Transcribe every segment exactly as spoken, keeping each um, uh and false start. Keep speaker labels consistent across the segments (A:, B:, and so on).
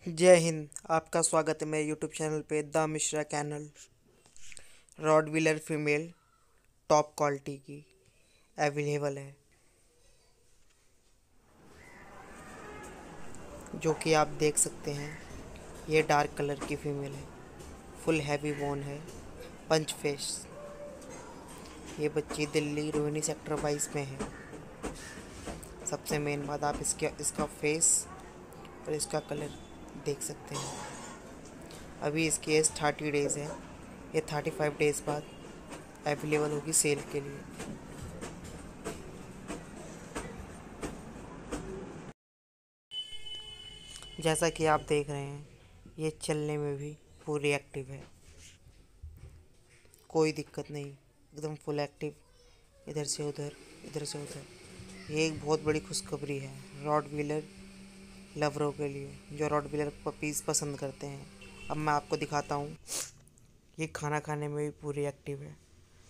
A: जय हिंद। आपका स्वागत है मेरे यूट्यूब चैनल पे the Mishra kennel. Rottweiler female top quality की अवेलेबल है, जो कि आप देख सकते हैं। ये डार्क कलर की फीमेल है, फुल हैवी बोन है, पंच फेस। ये बच्ची दिल्ली रोहिणी सेक्टर बाईस में है। सबसे मेन बात, आप इसके इसका फेस और इसका कलर देख सकते हैं। अभी इसकी एज थर्टी डेज़ है। ये थर्टी फाइव डेज़ बाद अवेलेबल होगी सेल के लिए। जैसा कि आप देख रहे हैं, ये चलने में भी पूरी एक्टिव है, कोई दिक्कत नहीं, एकदम फुल एक्टिव। इधर से उधर, इधर से उधर। ये एक बहुत बड़ी खुशखबरी है रॉडविलर लवरों के लिए, जो रॉडविलर पपीज़ पसंद करते हैं। अब मैं आपको दिखाता हूँ। ये खाना खाने में भी पूरी एक्टिव है।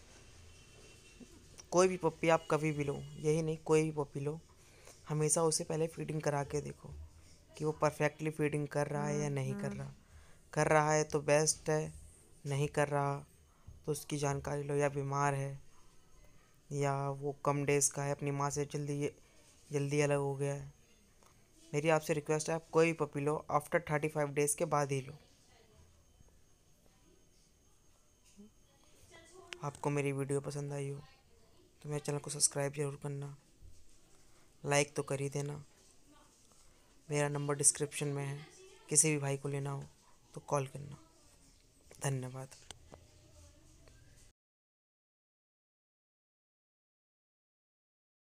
A: कोई भी पपी आप कभी भी लो, यही नहीं, कोई भी पपी लो, हमेशा उसे पहले फीडिंग करा के देखो कि वो परफेक्टली फीडिंग कर रहा है या नहीं कर रहा। कर रहा है तो बेस्ट है, नहीं कर रहा तो उसकी जानकारी लो, या बीमार है या वो कम डेज़ का है, अपनी माँ से जल्दी जल्दी अलग हो गया है। मेरी आपसे रिक्वेस्ट है, आप कोई भी पपी लो आफ्टर थर्टी फाइव डेज़ के बाद ही लो। आपको मेरी वीडियो पसंद आई हो तो मेरे चैनल को सब्सक्राइब जरूर करना, लाइक तो कर ही देना। मेरा नंबर डिस्क्रिप्शन में है, किसी भी भाई को लेना हो तो कॉल करना। धन्यवाद।